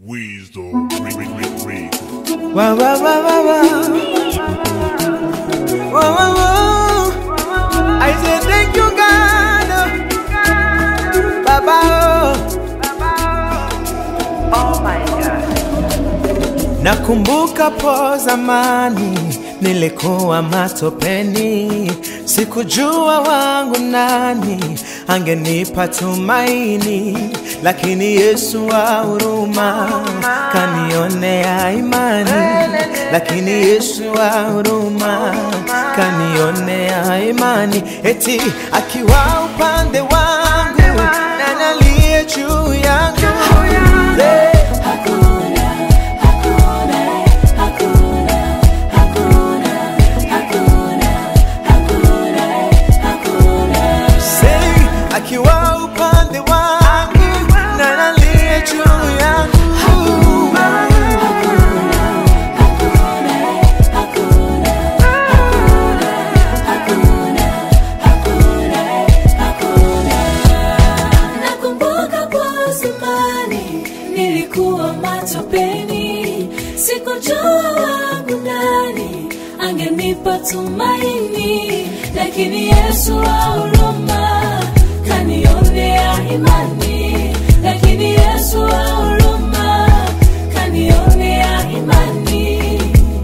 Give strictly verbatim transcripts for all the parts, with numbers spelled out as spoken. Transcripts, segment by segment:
Wisdom, ring, ring, ring, ring. Wow, wow, wow, wow, wow. Wow, wow, wow. I say thank you, God. Baba. Oh my God. Nakumbuka po zamani nilikuwa matopeni, sikujua wangu nani angenipa tumaini, lakini Yesu wa huruma kanionea imani, lakini Yesu wa huruma kanionea imani, eti akiwa upande wangu na nalie juu yangu. Yeah. Akiwa upande wangu na nalia juu yangu. Nakumbuka kwa zamani nilikuwa matopeni, sikujua wangu nani angenipa tumaini, lakini Yesu wa huruma kanionea imani, lakini Yesu wa huruma kanionea imani.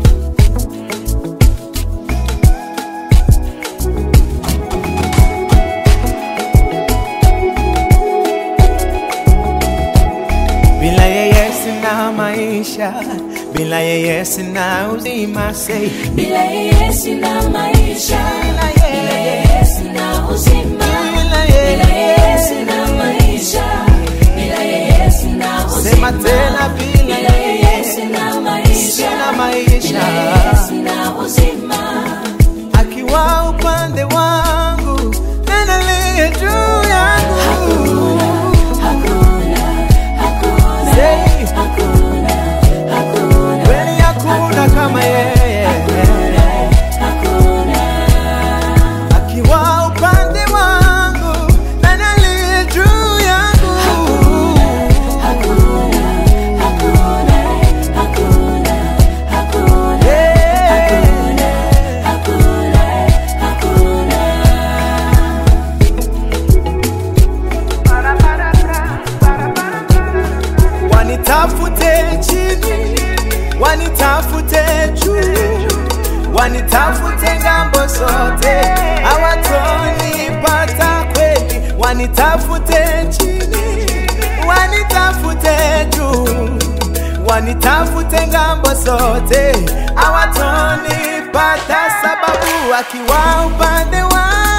Bila yeye sina maisha, bila yeye sina uzima, say. Bila yeye sina maisha, bila yeye sina uzima, bila yeye sina maisha, bila yeye sina uzima. Sema tena, bila yeye sina maisha, sina maisha, bila yeye sina uzima. Akiwa upande wangu na nalia juu yangu. Hakuna, hakuna, Say. hakuna, hakuna, Kweli hakuna kama yeye. hakuna. Akiwa upande wangu na nalia juu yangu. Hakuna, hakuna, hakuna, hakuna, Yeah. hakuna, hakuna. Wanitafute chini, wanitafute juu, wanitafute ngambo zote, hawatonipata kweli. Wanitafute chini, wanitafute juu, wanitafute ngambo zote, hawatonipata, sababu akiwa upande wangu